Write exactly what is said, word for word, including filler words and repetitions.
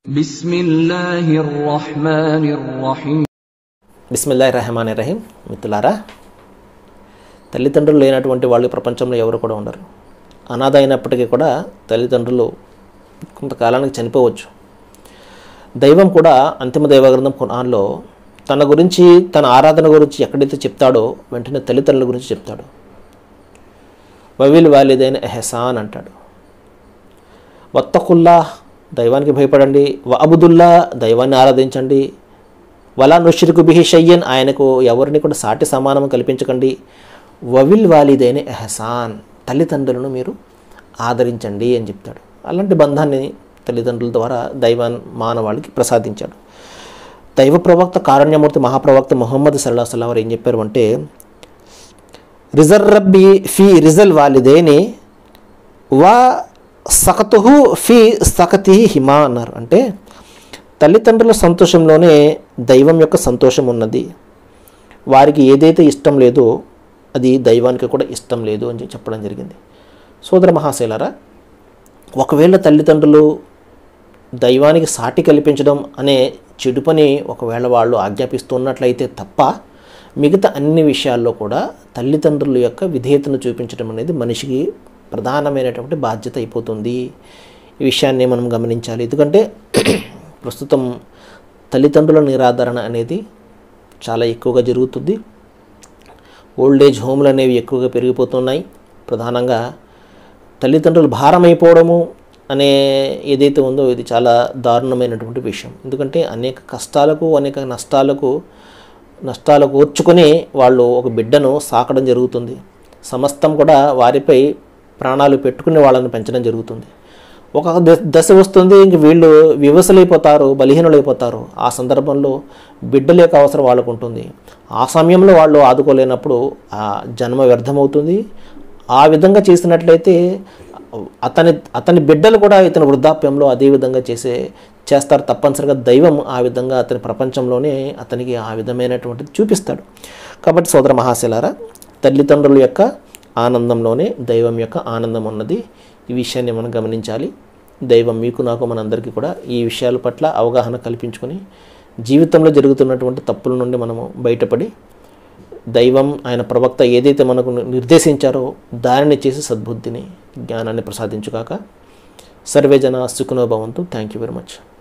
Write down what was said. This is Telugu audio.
బిస్మిల్లాహిర్రహ్మానిర్రహీం. బిస్మిల్లాహిర్రహ్మానిర్రహీం. మిత్రులారా, తల్లిదండ్రులు లేనటువంటి వాళ్ళు ప్రపంచంలో ఎవరు కూడా ఉండరు. అనాథ అయినప్పటికీ కూడా తల్లిదండ్రులు కొంతకాలానికి చనిపోవచ్చు. దైవం కూడా అంతిమ దైవగ్రంథం ఖురాన్లో తన గురించి, తన ఆరాధన గురించి ఎక్కడైతే చెప్తాడో వెంటనే తల్లిదండ్రుల గురించి చెప్తాడు. వవిల్ వాలిదైన ఎహసాన్ అంటాడు. వత్తకుల్లా, దైవానికి భయపడండి. వ అబుదుల్లా, దైవాన్ని ఆరాధించండి. వలా నుష్రికు బిహి షయ్యన్, ఆయనకు ఎవరిని కూడా సాటి సమానం కల్పించకండి. వవిల్ వాలిదైన ఎహసాన్, తల్లిదండ్రులను మీరు ఆదరించండి అని చెప్తాడు. అలాంటి బంధాన్ని తల్లిదండ్రుల ద్వారా దైవాన్ మానవాళికి ప్రసాదించాడు. దైవ ప్రవక్త కారుణ్యమూర్తి మహాప్రవక్త ముహమ్మద్ సల్లల్లాహు అలైహి వసల్లం వారు ఏం చెప్పారు అంటే, రిజర్ రబ్బి ఫీ రిజల్ వాలిదైని వా సకతుహు ఫీ సకతి హిమా అన్నారు. అంటే తల్లిదండ్రుల సంతోషంలోనే దైవం యొక్క సంతోషం ఉన్నది. వారికి ఏదైతే ఇష్టం లేదో అది దైవానికి కూడా ఇష్టం లేదు అని చెప్పడం జరిగింది. సోదర మహాశైలారా, ఒకవేళ తల్లిదండ్రులు దైవానికి సాటి కల్పించడం అనే చెడు పని ఒకవేళ వాళ్ళు ఆజ్ఞాపిస్తున్నట్లయితే తప్ప మిగతా అన్ని విషయాల్లో కూడా తల్లిదండ్రుల యొక్క విధేయతను చూపించడం అనేది మనిషికి ప్రధానమైనటువంటి బాధ్యత అయిపోతుంది. ఈ విషయాన్ని మనం గమనించాలి. ఎందుకంటే ప్రస్తుతం తల్లిదండ్రుల నిరాదరణ అనేది చాలా ఎక్కువగా జరుగుతుంది. ఓల్డ్ ఏజ్ హోమ్లు అనేవి ఎక్కువగా పెరిగిపోతున్నాయి. ప్రధానంగా తల్లిదండ్రులు భారం అయిపోవడము అనే ఏదైతే ఉందో ఇది చాలా దారుణమైనటువంటి విషయం. ఎందుకంటే అనేక కష్టాలకు, అనేక నష్టాలకు నష్టాలకు ఓర్చుకొని వాళ్ళు ఒక బిడ్డను సాకడం జరుగుతుంది. సమస్తం కూడా వారిపై ప్రాణాలు పెట్టుకుని వాళ్ళని పెంచడం జరుగుతుంది. ఒక దశ వస్తుంది, ఇంక వీళ్ళు వివసలైపోతారు, బలహీనులైపోతారు. ఆ సందర్భంలో బిడ్డల యొక్క అవసరం వాళ్ళకు ఉంటుంది. ఆ సమయంలో వాళ్ళు ఆదుకోలేనప్పుడు ఆ జన్మ వ్యర్థమవుతుంది. ఆ విధంగా చేసినట్లయితే అతని అతని బిడ్డలు కూడా ఇతని వృద్ధాప్యంలో అదే విధంగా చేసే చేస్తారు. తప్పనిసరిగా దైవం ఆ విధంగా అతని ప్రపంచంలోనే అతనికి ఆ విధమైనటువంటిది చూపిస్తాడు. కాబట్టి సోదర మహాశైలారా, తల్లిదండ్రుల యొక్క ఆనందంలోనే దైవం యొక్క ఆనందం ఉన్నది. ఈ విషయాన్ని మనం గమనించాలి. దైవం మీకు, నాకు, మనందరికీ కూడా ఈ విషయాల పట్ల అవగాహన కల్పించుకొని జీవితంలో జరుగుతున్నటువంటి తప్పుల నుండి మనము బయటపడి దైవం, ఆయన ప్రవక్త ఏదైతే మనకు నిర్దేశించారో దానిని చేసి సద్బుద్ధిని, జ్ఞానాన్ని ప్రసాదించుగాక. సర్వే జన సుఖినో భవంతు. Thank you very much.